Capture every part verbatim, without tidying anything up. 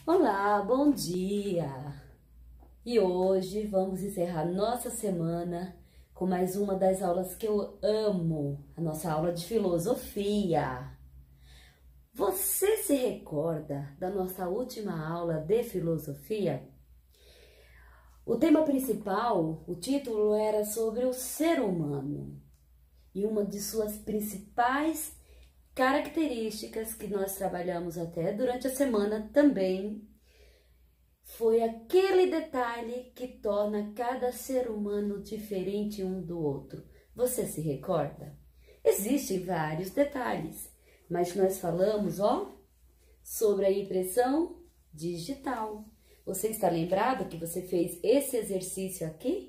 Olá, bom dia! E hoje vamos encerrar nossa semana com mais uma das aulas que eu amo, a nossa aula de filosofia. Você se recorda da nossa última aula de filosofia? O tema principal, o título era sobre o ser humano e uma de suas principais características que nós trabalhamos até durante a semana também foi aquele detalhe que torna cada ser humano diferente um do outro. Você se recorda? Existem vários detalhes, mas nós falamos, ó, sobre a impressão digital. Você está lembrado que você fez esse exercício aqui?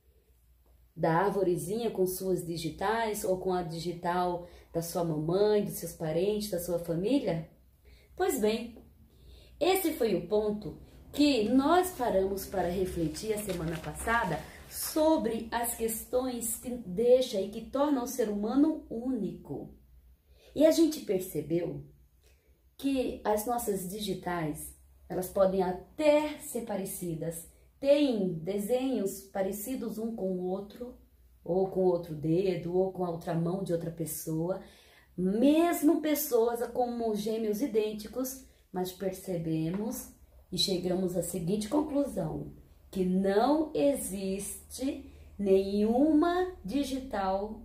Da arvorezinha com suas digitais ou com a digital da sua mamãe, dos seus parentes, da sua família? Pois bem, esse foi o ponto que nós paramos para refletir a semana passada sobre as questões que deixam e que tornam o ser humano único. E a gente percebeu que as nossas digitais, elas podem até ser parecidas, tem desenhos parecidos um com o outro, ou com outro dedo, ou com a outra mão de outra pessoa, mesmo pessoas como gêmeos idênticos, mas percebemos e chegamos à seguinte conclusão, que não existe nenhuma digital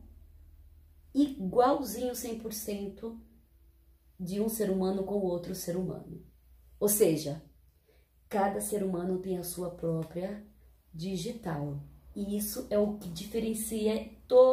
igualzinho cem por cento de um ser humano com outro ser humano. Ou seja, cada ser humano tem a sua própria digital. E isso é o que diferencia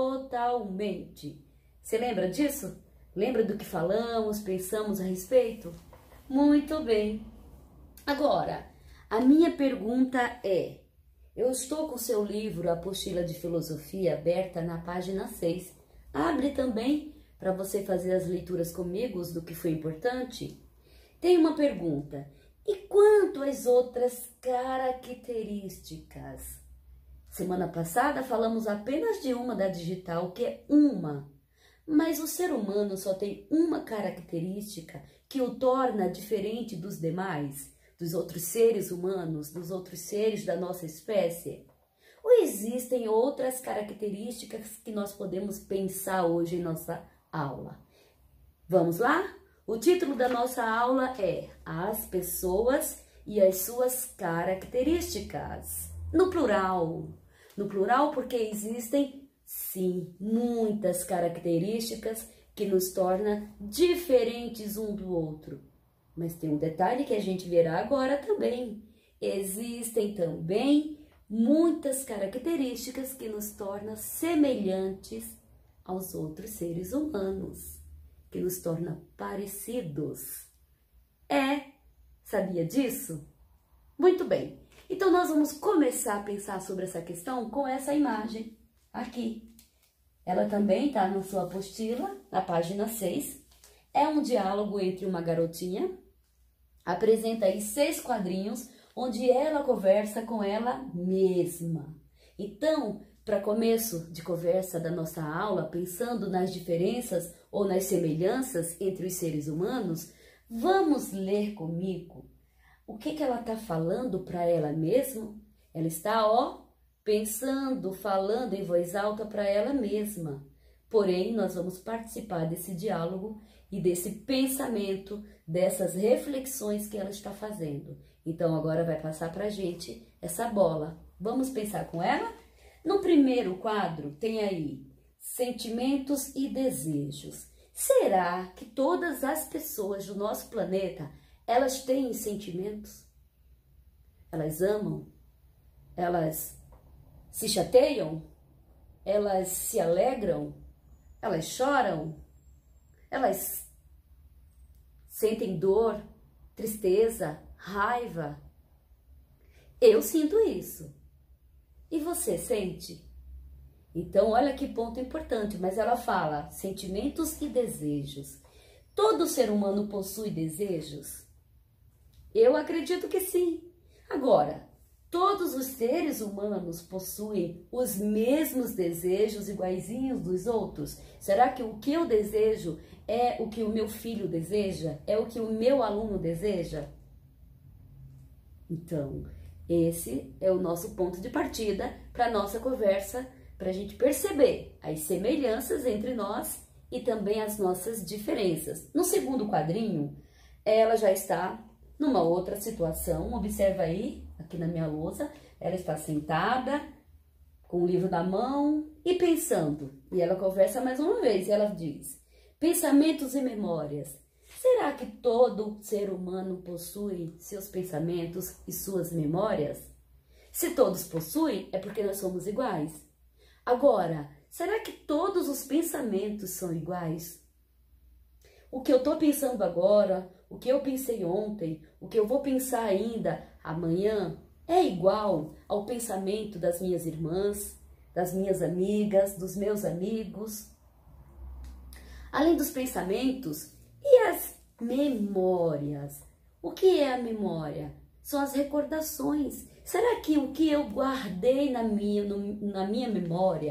totalmente. Você lembra disso? Lembra do que falamos, pensamos a respeito? Muito bem. Agora, a minha pergunta é, eu estou com o seu livro, Apostila de Filosofia, aberta na página seis. Abre também para você fazer as leituras comigo do que foi importante. Tem uma pergunta. E quanto às outras características? Semana passada falamos apenas de uma da digital, que é uma. Mas o ser humano só tem uma característica que o torna diferente dos demais, dos outros seres humanos, dos outros seres da nossa espécie? Ou existem outras características que nós podemos pensar hoje em nossa aula? Vamos lá? O título da nossa aula é As Pessoas e as Suas Características. No plural. No plural porque existem, sim, muitas características que nos tornam diferentes um do outro. Mas tem um detalhe que a gente verá agora também. Existem também muitas características que nos tornam semelhantes aos outros seres humanos, que nos torna parecidos. É, sabia disso? Muito bem, então nós vamos começar a pensar sobre essa questão com essa imagem aqui. Ela também está na sua apostila, na página seis. É um diálogo entre uma garotinha, apresenta aí seis quadrinhos, onde ela conversa com ela mesma. Então, para começo de conversa da nossa aula, pensando nas diferenças ou nas semelhanças entre os seres humanos, vamos ler comigo o que, que ela está falando para ela mesma. Ela está, ó, pensando, falando em voz alta para ela mesma. Porém, nós vamos participar desse diálogo e desse pensamento, dessas reflexões que ela está fazendo. Então, agora vai passar para a gente essa bola. Vamos pensar com ela? No primeiro quadro tem aí sentimentos e desejos. Será que todas as pessoas do nosso planeta, elas têm sentimentos? Elas amam? Elas se chateiam? Elas se alegram? Elas choram? Elas sentem dor, tristeza, raiva? Eu sinto isso. E você sente? Então, olha que ponto importante, mas ela fala sentimentos e desejos. Todo ser humano possui desejos? Eu acredito que sim. Agora, todos os seres humanos possuem os mesmos desejos iguaizinhos dos outros? Será que o que eu desejo é o que o meu filho deseja? É o que o meu aluno deseja? Então, esse é o nosso ponto de partida para a nossa conversa, para a gente perceber as semelhanças entre nós e também as nossas diferenças. No segundo quadrinho, ela já está numa outra situação. Observa aí, aqui na minha lousa, ela está sentada, com o livro na mão e pensando. E ela conversa mais uma vez, e ela diz: pensamentos e memórias. Será que todo ser humano possui seus pensamentos e suas memórias? Se todos possuem, é porque nós somos iguais. Agora, será que todos os pensamentos são iguais? O que eu estou pensando agora, o que eu pensei ontem, o que eu vou pensar ainda amanhã, é igual ao pensamento das minhas irmãs, das minhas amigas, dos meus amigos? Além dos pensamentos, e as memórias? O que é a memória? São as recordações. Será que o que eu guardei na minha, no, na minha memória,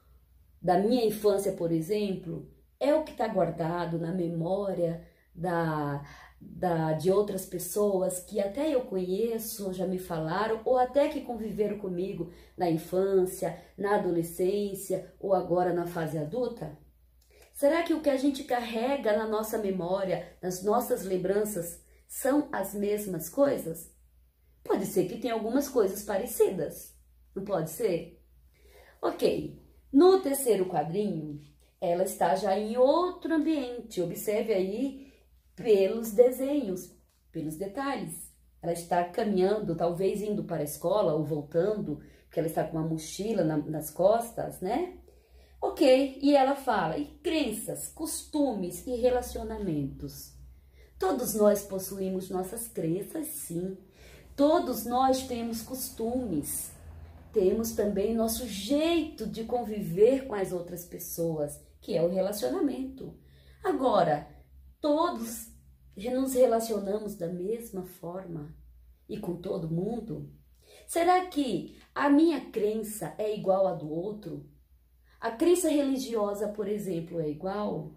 da minha infância, por exemplo, é o que está guardado na memória da, da, de outras pessoas que até eu conheço, já me falaram, ou até que conviveram comigo na infância, na adolescência ou agora na fase adulta? Será que o que a gente carrega na nossa memória, nas nossas lembranças, são as mesmas coisas? Pode ser que tenha algumas coisas parecidas, não pode ser? Ok, no terceiro quadrinho, ela está já em outro ambiente. Observe aí pelos desenhos, pelos detalhes. Ela está caminhando, talvez indo para a escola ou voltando, porque ela está com uma mochila na, nas costas, né? Ok, e ela fala, e crenças, costumes e relacionamentos. Todos nós possuímos nossas crenças, sim. Todos nós temos costumes. Temos também nosso jeito de conviver com as outras pessoas, que é o relacionamento. Agora, todos nos relacionamos da mesma forma e com todo mundo? Será que a minha crença é igual à do outro? A crença religiosa, por exemplo, é igual?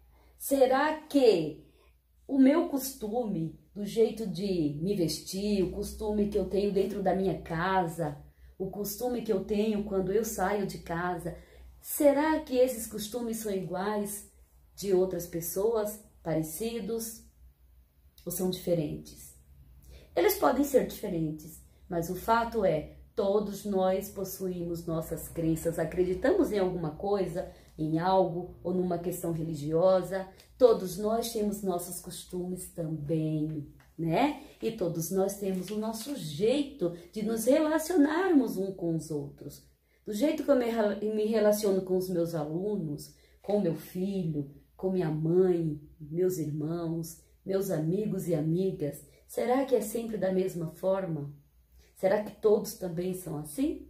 Será que o meu costume, do jeito de me vestir, o costume que eu tenho dentro da minha casa, o costume que eu tenho quando eu saio de casa, será que esses costumes são iguais de outras pessoas, parecidos, ou são diferentes? Eles podem ser diferentes, mas o fato é, todos nós possuímos nossas crenças, acreditamos em alguma coisa, em algo ou numa questão religiosa. Todos nós temos nossos costumes também, né? E todos nós temos o nosso jeito de nos relacionarmos uns com os outros. Do jeito que eu me relaciono com os meus alunos, com meu filho, com minha mãe, meus irmãos, meus amigos e amigas, será que é sempre da mesma forma? Será que todos também são assim?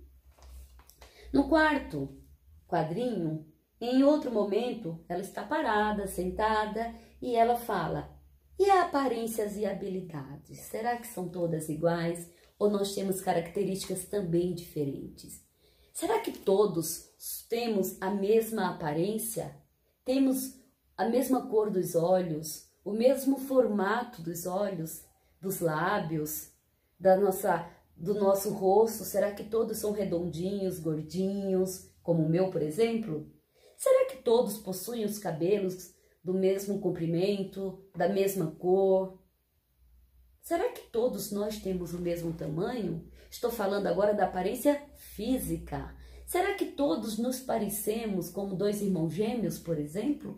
No quarto quadrinho, em outro momento, ela está parada, sentada, e ela fala: e aparências e habilidades? Será que são todas iguais ou nós temos características também diferentes? Será que todos temos a mesma aparência? Temos a mesma cor dos olhos, o mesmo formato dos olhos, dos lábios, da nossa, do nosso rosto? Será que todos são redondinhos, gordinhos, como o meu, por exemplo? Será que todos possuem os cabelos do mesmo comprimento, da mesma cor? Será que todos nós temos o mesmo tamanho? Estou falando agora da aparência física. Será que todos nos parecemos como dois irmãos gêmeos, por exemplo?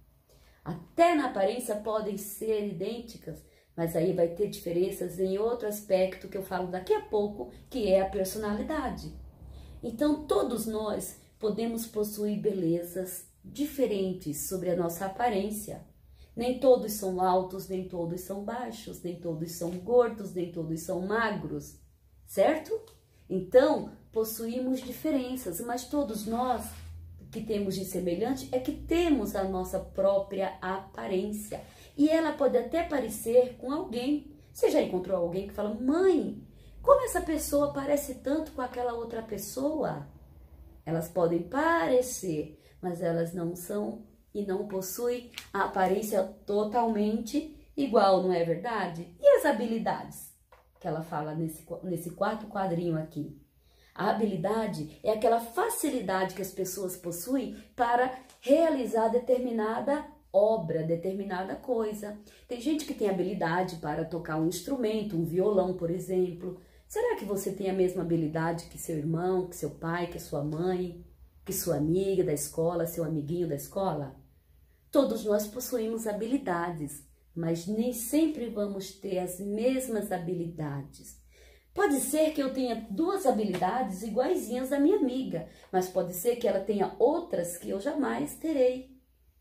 Até na aparência podem ser idênticas, mas aí vai ter diferenças em outro aspecto que eu falo daqui a pouco, que é a personalidade. Então, todos nós podemos possuir belezas diferentes sobre a nossa aparência. Nem todos são altos, nem todos são baixos, nem todos são gordos, nem todos são magros, certo? Então, possuímos diferenças, mas todos nós, o que temos de semelhante é que temos a nossa própria aparência. E ela pode até parecer com alguém. Você já encontrou alguém que fala: mãe, como essa pessoa parece tanto com aquela outra pessoa? Elas podem parecer, mas elas não são e não possuem a aparência totalmente igual, não é verdade? E as habilidades? que ela fala nesse, nesse quarto quadrinho aqui. A habilidade é aquela facilidade que as pessoas possuem para realizar determinada obra, determinada coisa. Tem gente que tem habilidade para tocar um instrumento, um violão, por exemplo. Será que você tem a mesma habilidade que seu irmão, que seu pai, que sua mãe, que sua amiga da escola, seu amiguinho da escola? Todos nós possuímos habilidades, mas nem sempre vamos ter as mesmas habilidades. Pode ser que eu tenha duas habilidades iguaizinhas da minha amiga, mas pode ser que ela tenha outras que eu jamais terei.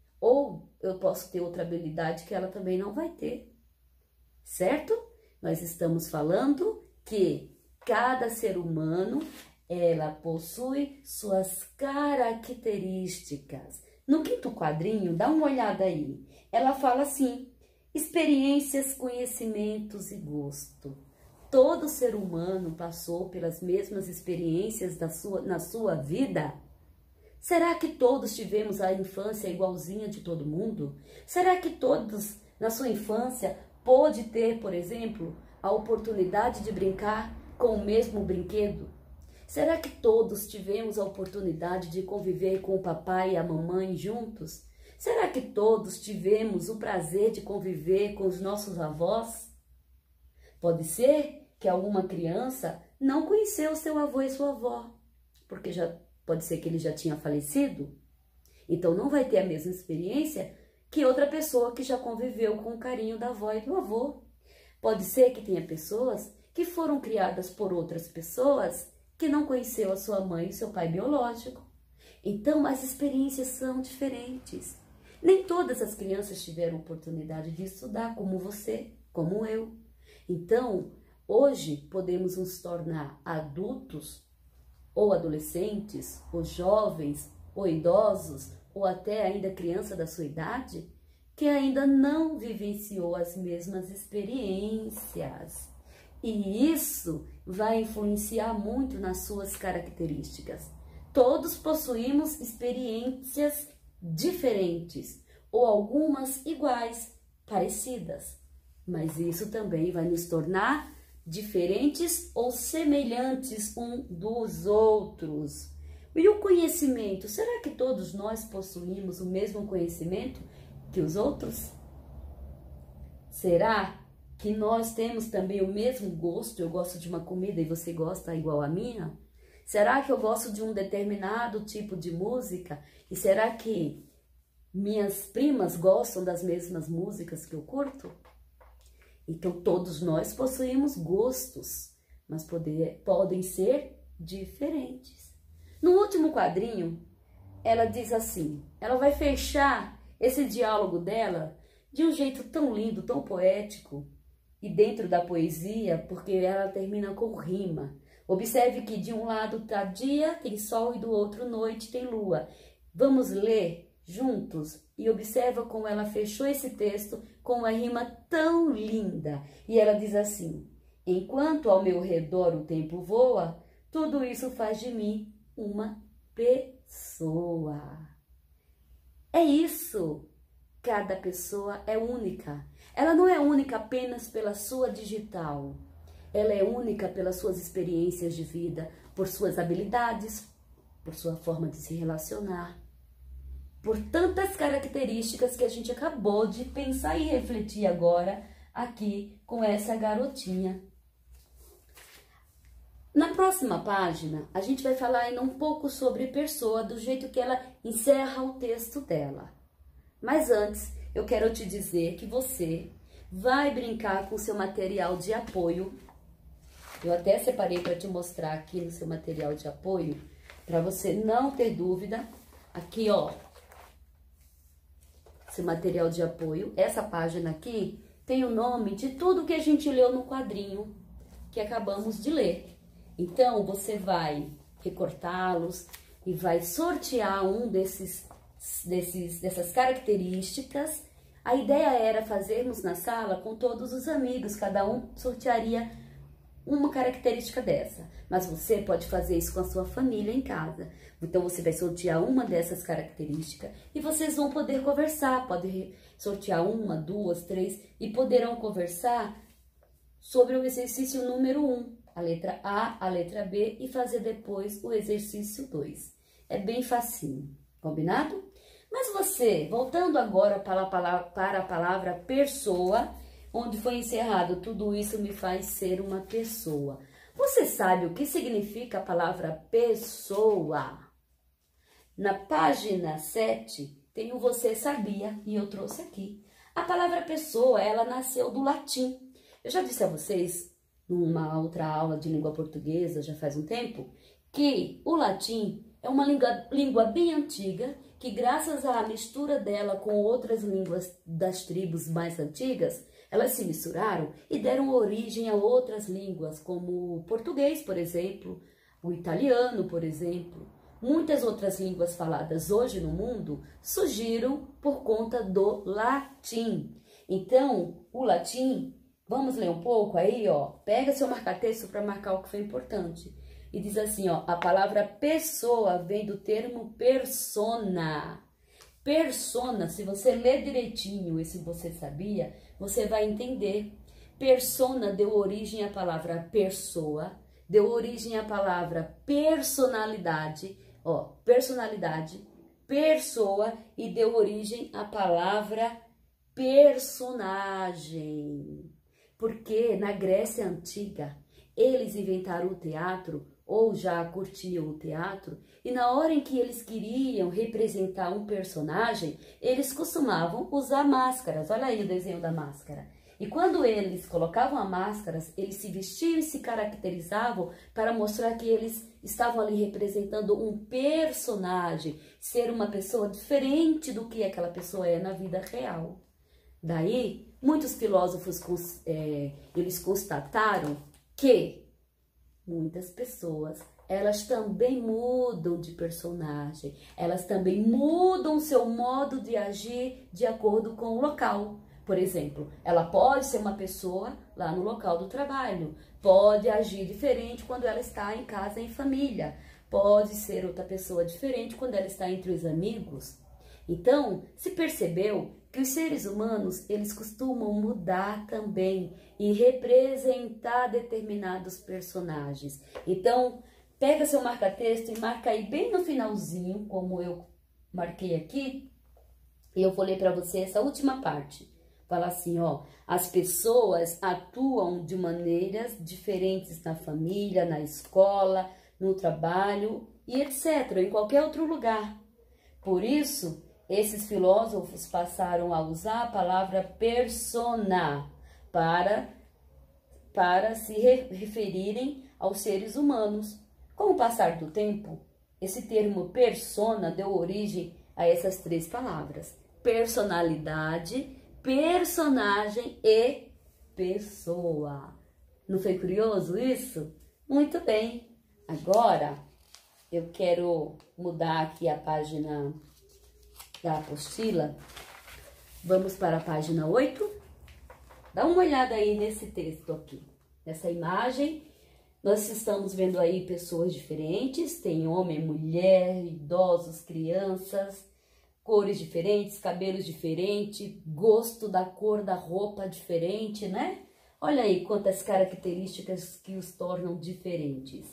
Ou eu posso ter outra habilidade que ela também não vai ter. Certo? Nós estamos falando que cada ser humano, ela possui suas características. No quinto quadrinho, dá uma olhada aí. Ela fala assim: experiências, conhecimentos e gosto. Todo ser humano passou pelas mesmas experiências da sua, na sua vida? Será que todos tivemos a infância igualzinha de todo mundo? Será que todos, na sua infância, pôde ter, por exemplo, a oportunidade de brincar com o mesmo brinquedo? Será que todos tivemos a oportunidade de conviver com o papai e a mamãe juntos? Será que todos tivemos o prazer de conviver com os nossos avós? Pode ser que alguma criança não conheceu seu avô e sua avó, porque já pode ser que ele já tinha falecido. Então não vai ter a mesma experiência que outra pessoa que já conviveu com o carinho da avó e do avô. Pode ser que tenha pessoas que foram criadas por outras pessoas que não conheceu a sua mãe e seu pai biológico. Então as experiências são diferentes. Nem todas as crianças tiveram oportunidade de estudar como você, como eu. Então, hoje podemos nos tornar adultos, ou adolescentes, ou jovens, ou idosos, ou até ainda criança da sua idade, que ainda não vivenciou as mesmas experiências. E isso vai influenciar muito nas suas características. Todos possuímos experiências diferentes, ou algumas iguais, parecidas. Mas isso também vai nos tornar diferentes ou semelhantes um dos outros. E o conhecimento? Será que todos nós possuímos o mesmo conhecimento que os outros? Será que nós temos também o mesmo gosto? Eu gosto de uma comida e você gosta igual a minha? Será que eu gosto de um determinado tipo de música? E será que minhas primas gostam das mesmas músicas que eu curto? Então, todos nós possuímos gostos, mas poder, podem ser diferentes. No último quadrinho, ela diz assim, ela vai fechar esse diálogo dela de um jeito tão lindo, tão poético, e dentro da poesia, porque ela termina com rima. Observe que de um lado tá dia, tem sol, e do outro noite tem lua. Vamos ler juntos e observa como ela fechou esse texto com uma rima tão linda. E ela diz assim: enquanto ao meu redor o tempo voa, tudo isso faz de mim uma pessoa. É isso. Cada pessoa é única. Ela não é única apenas pela sua digital. Ela é única pelas suas experiências de vida, por suas habilidades, por sua forma de se relacionar, por tantas características que a gente acabou de pensar e refletir agora aqui com essa garotinha. Na próxima página, a gente vai falar ainda um pouco sobre Pessoa, do jeito que ela encerra o texto dela. Mas antes, eu quero te dizer que você vai brincar com o seu material de apoio. Eu até separei para te mostrar aqui no seu material de apoio, para você não ter dúvida. Aqui, ó, seu material de apoio. Essa página aqui tem o nome de tudo que a gente leu no quadrinho que acabamos de ler. Então, você vai recortá-los e vai sortear um desses, desses, dessas características. A ideia era fazermos na sala com todos os amigos, cada um sortearia uma característica dessa. Mas você pode fazer isso com a sua família em casa. Então, você vai sortear uma dessas características e vocês vão poder conversar. Pode sortear uma, duas, três e poderão conversar sobre o exercício número um, a letra A, a letra B e fazer depois o exercício dois. É bem facinho, combinado? Mas você, voltando agora para a palavra, para a palavra pessoa, onde foi encerrado tudo isso me faz ser uma pessoa. Você sabe o que significa a palavra pessoa? Na página sete tem o Você Sabia e eu trouxe aqui. A palavra pessoa, ela nasceu do latim. Eu já disse a vocês, numa outra aula de língua portuguesa, já faz um tempo, que o latim é uma língua, língua bem antiga, que graças à mistura dela com outras línguas das tribos mais antigas, elas se misturaram e deram origem a outras línguas, como o português, por exemplo, o italiano, por exemplo. Muitas outras línguas faladas hoje no mundo surgiram por conta do latim. Então, o latim, vamos ler um pouco aí, ó. Pega seu marca-texto para marcar o que foi importante. E diz assim, ó, a palavra pessoa vem do termo persona. Persona, se você ler direitinho esse Você Sabia, você vai entender. Persona deu origem à palavra pessoa, deu origem à palavra personalidade, ó, personalidade, pessoa e deu origem à palavra personagem. Porque na Grécia Antiga, eles inventaram o teatro ou já curtiam o teatro, e na hora em que eles queriam representar um personagem, eles costumavam usar máscaras. Olha aí o desenho da máscara. E quando eles colocavam as máscaras, eles se vestiam e se caracterizavam para mostrar que eles estavam ali representando um personagem, ser uma pessoa diferente do que aquela pessoa é na vida real. Daí, muitos filósofos é, eles constataram que muitas pessoas, elas também mudam de personagem, elas também mudam seu modo de agir de acordo com o local. Por exemplo, ela pode ser uma pessoa lá no local do trabalho, pode agir diferente quando ela está em casa, em família, pode ser outra pessoa diferente quando ela está entre os amigos. Então, se percebeu que os seres humanos, eles costumam mudar também e representar determinados personagens. Então, pega seu marca-texto e marca aí bem no finalzinho, como eu marquei aqui, e eu vou ler para você essa última parte. Fala assim, ó, as pessoas atuam de maneiras diferentes na família, na escola, no trabalho e etcétera, em qualquer outro lugar. Por isso, esses filósofos passaram a usar a palavra persona para, para se referirem aos seres humanos. Com o passar do tempo, esse termo persona deu origem a essas três palavras: personalidade, personagem e pessoa. Não foi curioso isso? Muito bem. Agora, eu quero mudar aqui a página da apostila. Vamos para a página oito. Dá uma olhada aí nesse texto aqui, nessa imagem. Nós estamos vendo aí pessoas diferentes, tem homem, mulher, idosos, crianças, cores diferentes, cabelos diferentes, gosto da cor da roupa diferente, né? Olha aí quantas características que os tornam diferentes.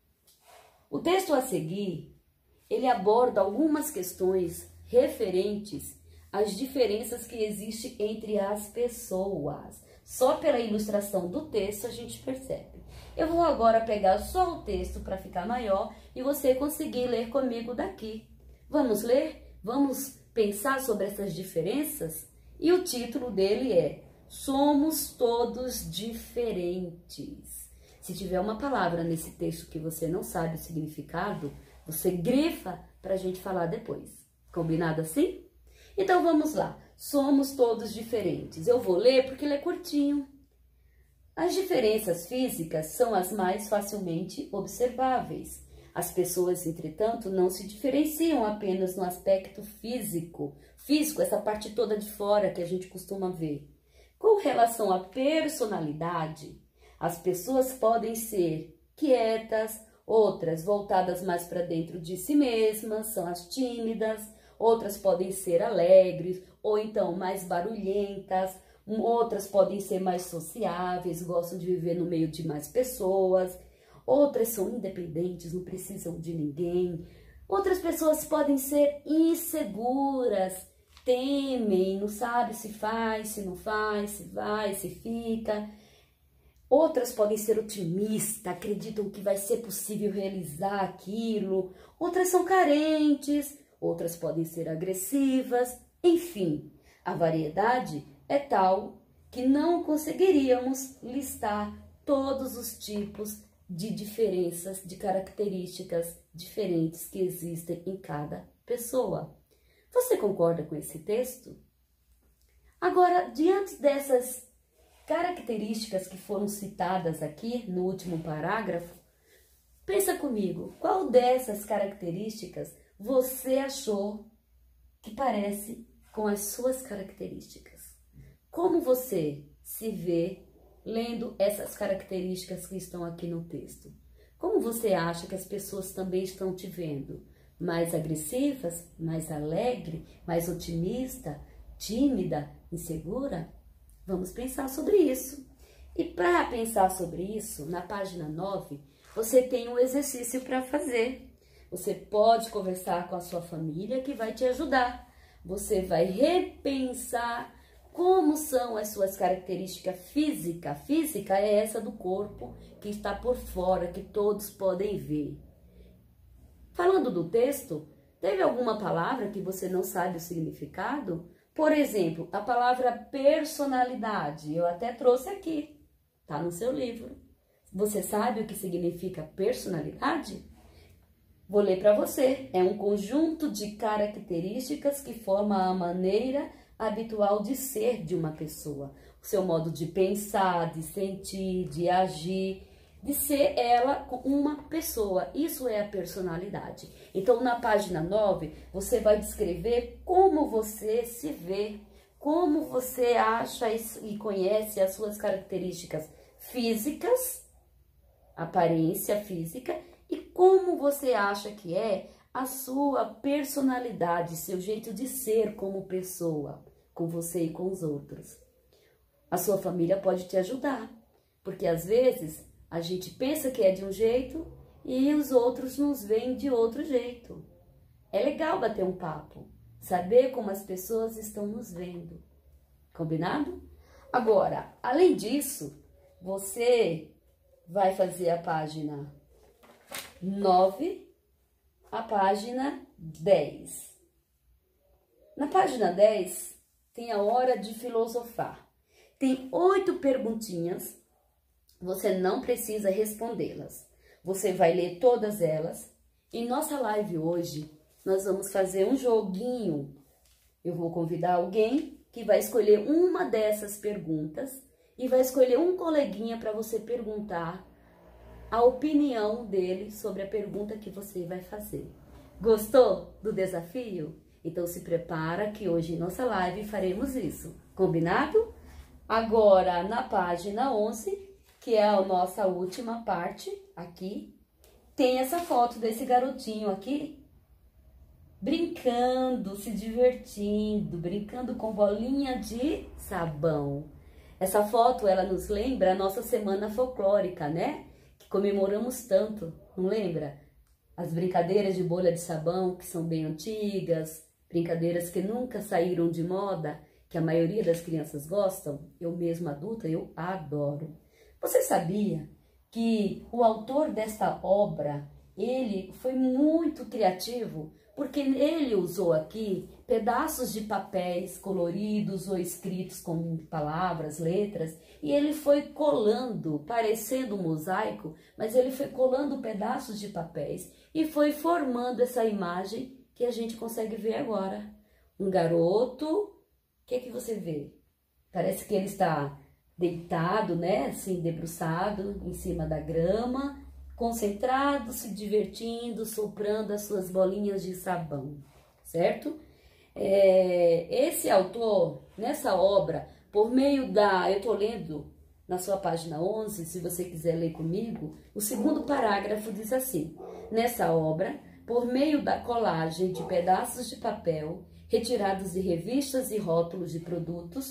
O texto a seguir, ele aborda algumas questões referentes às diferenças que existem entre as pessoas. Só pela ilustração do texto a gente percebe. Eu vou agora pegar só o texto para ficar maior e você conseguir ler comigo daqui. Vamos ler? Vamos pensar sobre essas diferenças? E o título dele é Somos Todos Diferentes. Se tiver uma palavra nesse texto que você não sabe o significado, você grifa para a gente falar depois. Combinado assim? Então vamos lá. Somos todos diferentes. Eu vou ler porque ele é curtinho. As diferenças físicas são as mais facilmente observáveis. As pessoas, entretanto, não se diferenciam apenas no aspecto físico. Físico, essa parte toda de fora que a gente costuma ver. Com relação à personalidade, as pessoas podem ser quietas, outras voltadas mais para dentro de si mesmas, são as tímidas, outras podem ser alegres ou então mais barulhentas, outras podem ser mais sociáveis, gostam de viver no meio de mais pessoas, outras são independentes, não precisam de ninguém, outras pessoas podem ser inseguras, temem, não sabe se faz, se não faz, se vai, se fica. Outras podem ser otimistas, acreditam que vai ser possível realizar aquilo. Outras são carentes, outras podem ser agressivas. Enfim, a variedade é tal que não conseguiríamos listar todos os tipos de diferenças, de características diferentes que existem em cada pessoa. Você concorda com esse texto? Agora, diante dessas características que foram citadas aqui no último parágrafo, pensa comigo, qual dessas características você achou que parece com as suas características? Como você se vê lendo essas características que estão aqui no texto? Como você acha que as pessoas também estão te vendo? Mais agressivas, mais alegre, mais otimista, tímida, insegura? Vamos pensar sobre isso. E para pensar sobre isso, na página nove, você tem um exercício para fazer. Você pode conversar com a sua família que vai te ajudar. Você vai repensar como são as suas características físicas. Física é essa do corpo que está por fora, que todos podem ver. Falando do texto, teve alguma palavra que você não sabe o significado? Por exemplo, a palavra personalidade, eu até trouxe aqui, tá no seu livro. Você sabe o que significa personalidade? Vou ler para você. É um conjunto de características que forma a maneira habitual de ser de uma pessoa. O seu modo de pensar, de sentir, de agir, de ser ela uma pessoa. Isso é a personalidade. Então, na página nove, você vai descrever como você se vê, como você acha e conhece as suas características físicas, aparência física, e como você acha que é a sua personalidade, seu jeito de ser como pessoa, com você e com os outros. A sua família pode te ajudar, porque às vezes a gente pensa que é de um jeito e os outros nos veem de outro jeito. É legal bater um papo, saber como as pessoas estão nos vendo. Combinado? Agora, além disso, você vai fazer a página nove, a página dez. Na página dez, tem a hora de filosofar. Tem oito perguntinhas. Você não precisa respondê-las. Você vai ler todas elas. Em nossa live hoje, nós vamos fazer um joguinho. Eu vou convidar alguém que vai escolher uma dessas perguntas e vai escolher um coleguinha para você perguntar a opinião dele sobre a pergunta que você vai fazer. Gostou do desafio? Então se prepara que hoje em nossa live faremos isso. Combinado? Agora, na página onze... que é a nossa última parte aqui, tem essa foto desse garotinho aqui, brincando, se divertindo, brincando com bolinha de sabão. Essa foto, ela nos lembra a nossa semana folclórica, né? Que comemoramos tanto, não lembra? As brincadeiras de bolha de sabão, que são bem antigas, brincadeiras que nunca saíram de moda, que a maioria das crianças gostam, eu mesma adulta, eu adoro. Você sabia que o autor desta obra, ele foi muito criativo, porque ele usou aqui pedaços de papéis coloridos ou escritos com palavras, letras, e ele foi colando, parecendo um mosaico, mas ele foi colando pedaços de papéis e foi formando essa imagem que a gente consegue ver agora. Um garoto, o que que você vê? Parece que ele está deitado, né, assim, debruçado em cima da grama, concentrado, se divertindo, soprando as suas bolinhas de sabão, certo? É, esse autor, nessa obra, por meio da... Eu tô lendo na sua página onze, se você quiser ler comigo, o segundo parágrafo diz assim: nessa obra, por meio da colagem de pedaços de papel retirados de revistas e rótulos de produtos,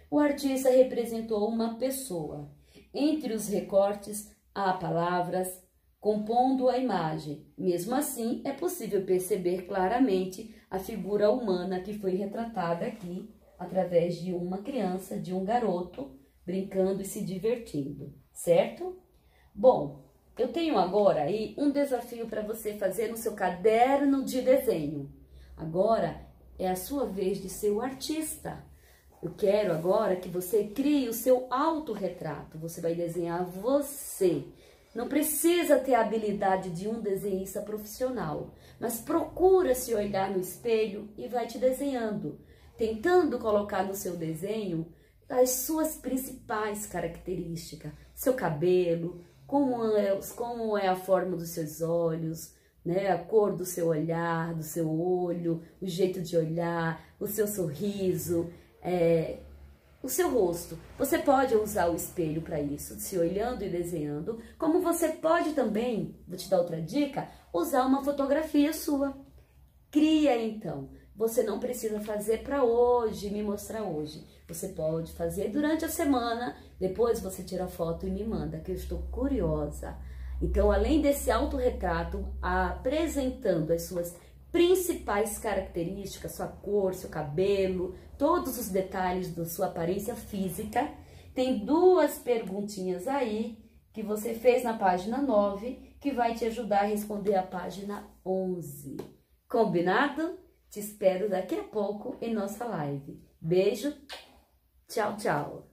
O artista representou uma pessoa. Entre os recortes há palavras compondo a imagem. Mesmo assim, é possível perceber claramente a figura humana que foi retratada aqui através de uma criança, de um garoto, brincando e se divertindo, certo? Bom, eu tenho agora aí um desafio para você fazer no seu caderno de desenho. Agora é a sua vez de ser o artista. Eu quero agora que você crie o seu autorretrato. Você vai desenhar você. Não precisa ter a habilidade de um desenhista profissional, mas procura se olhar no espelho e vai te desenhando, tentando colocar no seu desenho as suas principais características, seu cabelo, como é, como é a forma dos seus olhos, né? A cor do seu olhar, do seu olho, o jeito de olhar, o seu sorriso, é, o seu rosto. Você pode usar o espelho para isso, se olhando e desenhando, como você pode também, vou te dar outra dica, usar uma fotografia sua. Cria então. Você não precisa fazer para hoje, me mostrar hoje. Você pode fazer durante a semana, depois você tira a foto e me manda, que eu estou curiosa. Então, além desse autorretrato, apresentando as suas principais características, sua cor, seu cabelo, todos os detalhes da sua aparência física, tem duas perguntinhas aí que você fez na página nove, que vai te ajudar a responder a página onze. Combinado? Te espero daqui a pouco em nossa live. Beijo, tchau, tchau.